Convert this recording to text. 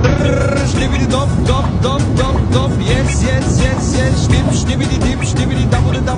Stibidi dop, dop, dop, dop, dop. Yes, yes, yes, yes. Stib, stibidi dip, stibidi double, double.